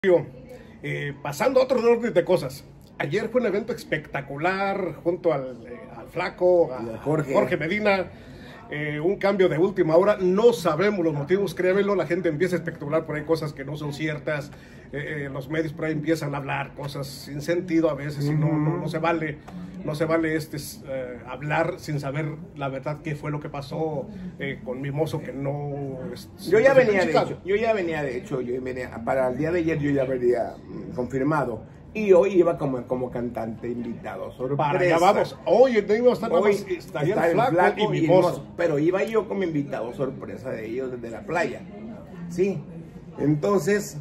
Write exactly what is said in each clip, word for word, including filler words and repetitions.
Eh, pasando a otro orden de cosas. Ayer fue un evento espectacular junto al, eh, al Flaco, a Jorge, Jorge Medina. Eh, un cambio de última hora. No sabemos los motivos, créanmelo. La gente empieza a especular por ahí cosas que no son ciertas. Eh, eh, los medios por ahí empiezan a hablar cosas sin sentido a veces. Y no, no, no se vale, no se vale este, eh, hablar sin saber la verdad qué fue lo que pasó eh, con Mimoso, que no. Es, yo ya venía de hecho, yo ya venía de hecho, yo venía, para el día de ayer yo ya venía confirmado. Y hoy iba como, como cantante invitado, sorpresa. Para allá vamos. Oye, no iba a estar hoy más, estaría está el Flaco, Flaco y, y Mimoso. Mimoso. Pero iba yo como invitado sorpresa de ellos desde la playa. Sí. Entonces,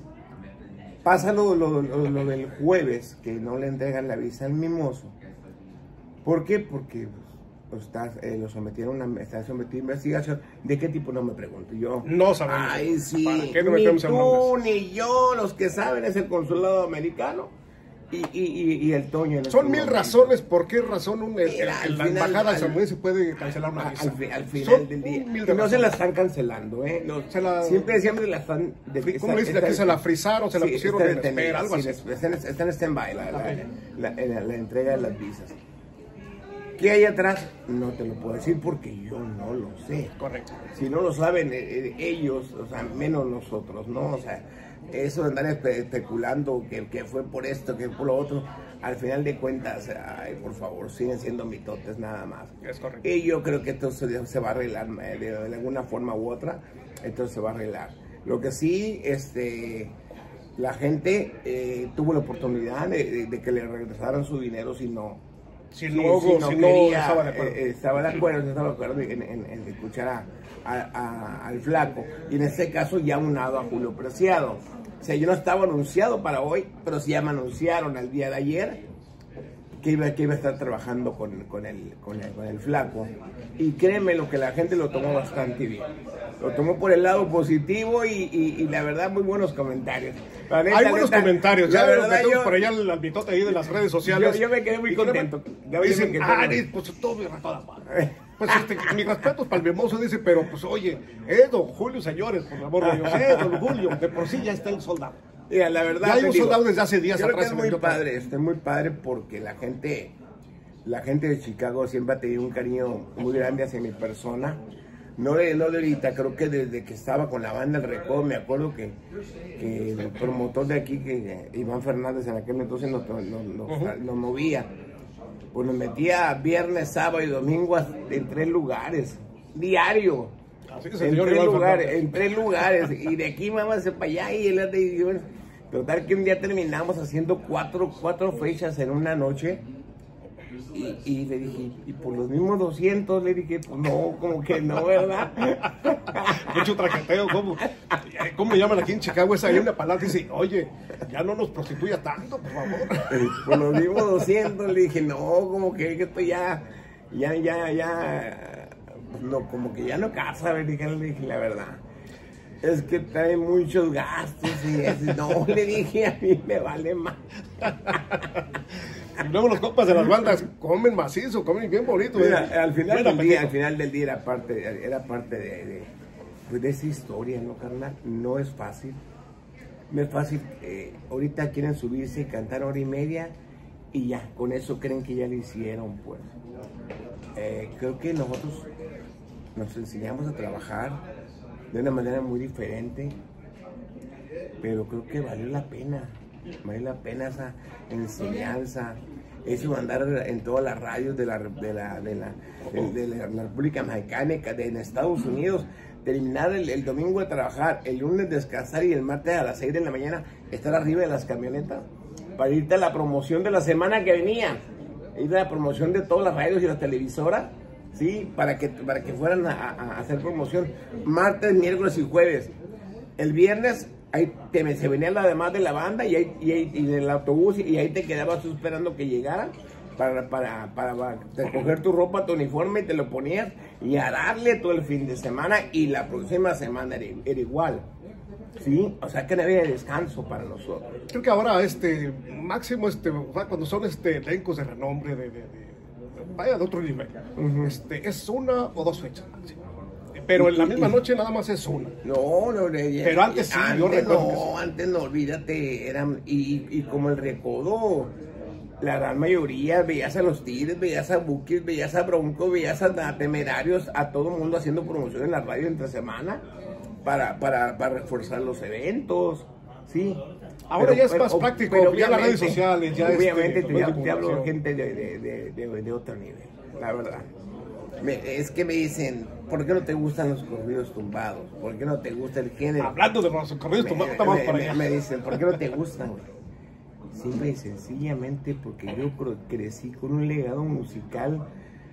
pasa lo, lo, lo, lo del jueves, que no le entregan la visa al Mimoso. ¿Por qué? Porque pues, está, eh, lo sometieron a una, está sometido a investigación. ¿De qué tipo? No me pregunto. Yo no sabemos. Ay, sí. ¿Para qué no ni metemos tú, ni yo, los que saben es el consulado americano. Y, y, y el Toño. Son mil razones. ¿Por qué razón un, el, el, el, la embajada estadounidense puede cancelar una visa? Al, al final Son del día. Y no se la están cancelando, ¿eh? No, se la, siempre, siempre la están. De, ¿Cómo dice que se la frizaron? ¿Se la sí, pusieron en espera? Algo sí, así. Está en, está en stand-by la, okay. la, la, la, la entrega de las visas. ¿Qué hay atrás? No te lo puedo decir porque yo no lo sé. Correcto. Si no lo saben eh, ellos, o sea, menos nosotros, ¿no? O sea, eso de andar espe especulando que, que fue por esto, que por lo otro, al final de cuentas, ay, por favor, siguen siendo mitotes nada más. Es correcto. Y yo creo que esto se, se va a arreglar de, de alguna forma u otra, esto se va a arreglar. Lo que sí, este, la gente eh, tuvo la oportunidad de, de, de que le regresaran su dinero si no... Si, si no, si no, si quería, no estaba de acuerdo. Eh, estaba de acuerdo, estaba de acuerdo en, en, en escuchar a, a, a, al Flaco. Y en este caso ya unado a Julio Preciado. O sea, yo no estaba anunciado para hoy, pero sí ya me anunciaron al día de ayer que iba, que iba a estar trabajando con, con, el, con, el, con el Flaco. Y créeme lo que la gente lo tomó bastante bien. Lo tomó por el lado positivo y, y, y la verdad muy buenos comentarios. La neta, Hay buenos neta, comentarios, ya los metemos yo, por allá al mitote ahí de las redes sociales. Yo, yo me quedé muy contento. Me, dicen, ah, pues todo a toda madre. Pues este, mis respetos para el Mimoso, dice, pero pues oye, eh, don Julio, señores, por favor de Dios, eh, don Julio, de por sí ya está el soldado. Mira, la verdad, ya hay un soldado desde hace días atrás. Creo que es muy padre, es muy padre porque la gente, la gente de Chicago siempre ha tenido un cariño muy grande hacia mi persona. No de, no de ahorita, creo que desde que estaba con la banda El Recodo, me acuerdo que, que el promotor de aquí, que Iván Fernández en aquel entonces nos, nos, nos, uh-huh. nos movía, pues nos metía viernes, sábado y domingo en tres lugares, diario, Así que en, tres lugares, en tres lugares, y de aquí vamos para allá, y él y bueno, total que un día terminamos haciendo cuatro, cuatro fechas en una noche. Y, y le dije, y por los mismos doscientos, le dije, pues no, como que no, ¿verdad? Mucho traqueteo, ¿cómo? ¿Cómo me llaman aquí en Chicago? Esa hay una palabra que dice, oye, ya no nos prostituya tanto, por favor. Por los mismos doscientos, le dije, no, como que, que esto ya, ya, ya, ya, no, como que ya no casa, le dije, le dije la verdad. Es que trae muchos gastos y así, no, le dije, a mí me vale más. Y luego los compas de las bandas comen macizo, comen bien bonito. Mira, eh. al, final del día, al final del día era parte, era parte de, de, pues de esa historia, ¿no, carnal? No es fácil. No es fácil. Eh, ahorita quieren subirse y cantar hora y media y ya, con eso creen que ya lo hicieron, pues. Eh, creo que nosotros nos enseñamos a trabajar de una manera muy diferente, pero creo que valió la pena. Vale la pena esa enseñanza, eso andar en todas las radios de la, de la, de la, de, de la, la República Mexicana, de, en Estados Unidos, terminar el, el domingo de trabajar, el lunes descansar y el martes a las seis de la mañana estar arriba de las camionetas para irte a la promoción de la semana que venía, ir a la promoción de todas las radios y las televisoras, ¿sí? Para que, para que fueran a, a hacer promoción martes, miércoles y jueves. El viernes ahí te, se venía la demás de la banda y, ahí, y, ahí, y del autobús y ahí te quedabas esperando que llegaran para, para, para, para recoger tu ropa, tu uniforme y te lo ponías y a darle todo el fin de semana y la próxima semana era, era igual. Sí, o sea que no había descanso para nosotros. Creo que ahora este máximo este cuando son este elencos de renombre de, de, de vaya de otro nivel, uh-huh. este es una o dos fechas máximo. Pero en la misma noche nada más es una. No, no, pero antes sí, antes yo recuerdo. No, que sí. antes no, olvídate, eran, y, y como el recodo, la gran mayoría, veías a los Tigres, veías a Bukis, veías a Broncos, veías a Temerarios, a todo el mundo haciendo promoción en la radio entre semana para, para, para reforzar los eventos, sí. Ahora pero, ya es pero, más práctico, pero ya las redes sociales, ya obviamente este, te, te hablo de gente de, de, de, de, de otro nivel, la verdad. Me, es que me dicen, ¿por qué no te gustan los corridos tumbados? ¿Por qué no te gusta el género? Hablando de los corridos me, tumbados, estamos me, para me, allá. Me dicen, ¿por qué no te gustan, güey? Simple y sencillamente porque yo crecí con un legado musical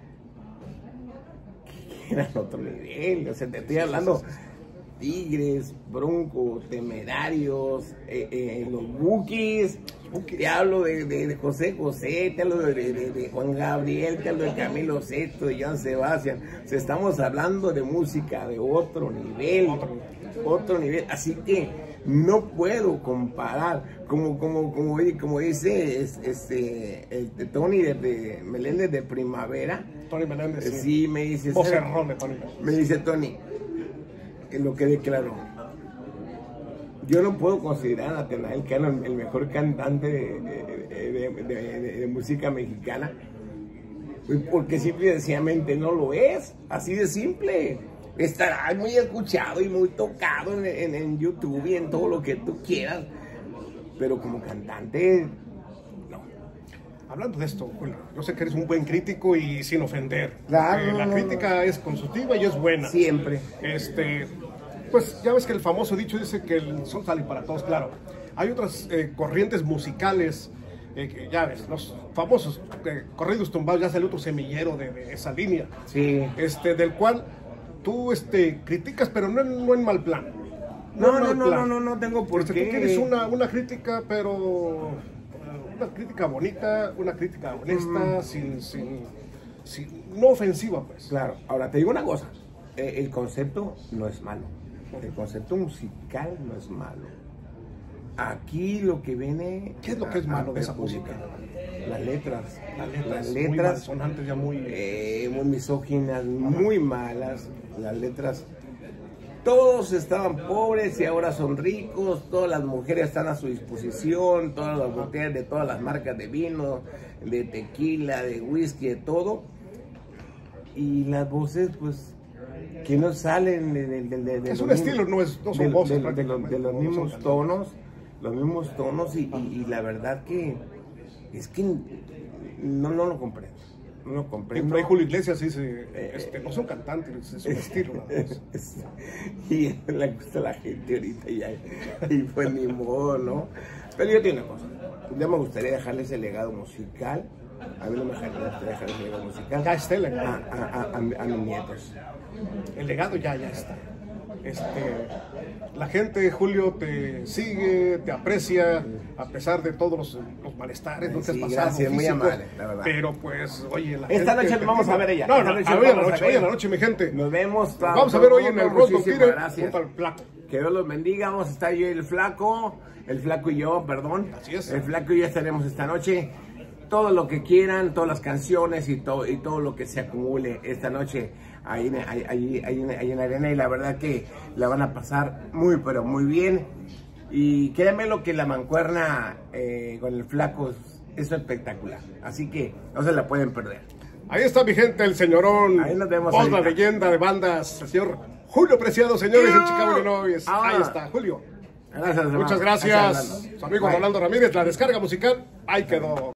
que era en otro nivel. O sea, te estoy hablando Tigres, Broncos, Temerarios, eh, eh, los Bukis. Te hablo de, de, de José José, te hablo de, de, de Juan Gabriel, te hablo de Camilo Sesto, de Joan Sebastián. O sea, estamos hablando de música de otro nivel, otro nivel. Así que no puedo comparar, como, como, como, como dice es, este, el, Tony de, de Meléndez de Primavera. Tony Meléndez, sí. Sí, me dice. Vocerrón de Tony. Me dice Tony, que lo quede claro. Yo no puedo considerar a Natanael Cano el mejor cantante de, de, de, de, de, de música mexicana, porque simple y sencillamente no lo es, así de simple. Estará muy escuchado y muy tocado en, en, en YouTube y en todo lo que tú quieras, pero como cantante, no. Hablando de esto, Julio, yo sé que eres un buen crítico y sin ofender. Claro. La no, crítica no. es constructiva y es buena. Siempre. Este... Pues ya ves que el famoso dicho dice que el sol sale para todos, claro. Hay otras eh, corrientes musicales, eh, que ya ves, los famosos eh, corridos tumbados, ya sale otro semillero de, de esa línea. Sí. Este, del cual tú este, criticas, pero no en, no en mal plan. No, en no, mal no, plan. no, no, no tengo por este, qué. Tú tienes una, una crítica, pero una crítica bonita, una crítica honesta, mm. sin, sin, sin, no ofensiva, pues. Claro, ahora te digo una cosa, eh, el concepto no es malo. El concepto musical no es malo. Aquí lo que viene... ¿Qué es lo que es malo de esa música? Las letras. Las letras, las letras son antes ya muy... Eh, muy misóginas, muy malas. Las letras... Todos estaban pobres y ahora son ricos. Todas las mujeres están a su disposición. Todas las botellas de todas las marcas de vino, de tequila, de whisky, de todo. Y las voces, pues... que no salen de, de, de, de, de es un estilo, no, es, no son de, voces de, de, de, de los mismos son tonos, los mismos tonos y, y, y la verdad que es que no, no lo comprendo, no lo comprendo. Por ahí Julio Iglesias dice, este, no son cantantes, es un estilo. Y le gusta a la gente ahorita y, y pues ni modo, ¿no? Pero yo tengo una cosa, ya me gustaría dejarle ese legado musical. A mí no me gustaría dejar ese legado musical. Ya está el legado. A, a, a, a, a mis nietos. El legado ya, ya está. Este, la gente, Julio, te sigue, te aprecia, a pesar de todos los, los malestares, no te has sí, pasado gracias, muy amable, la verdad. Pero pues, oye, la esta gente... noche nos vamos a ver ella. No, no, esta no, noche hoy en la noche, hoy en la noche, mi gente. Nos vemos. Nos vamos a ver hoy en el Roto Tire junto al Flaco. Que Dios los bendiga, vamos a estar yo y el Flaco, el Flaco y yo, perdón. Así es. El Flaco y yo estaremos esta noche. Todo lo que quieran, todas las canciones y todo, y todo lo que se acumule esta noche ahí, ahí, ahí, ahí, ahí en la arena, y la verdad que la van a pasar muy pero muy bien. Y créanme lo que la mancuerna eh, con el Flaco es, es espectacular, así que no se la pueden perder. Ahí está mi gente, el señorón, ahí nos vemos, voz la leyenda de bandas, el señor Julio Preciado, señores en Chicago, Illinois. Ah, ahí está, Julio. Gracias, Muchas gracias, su amigo Rolando Ramírez, la descarga musical, ahí quedó.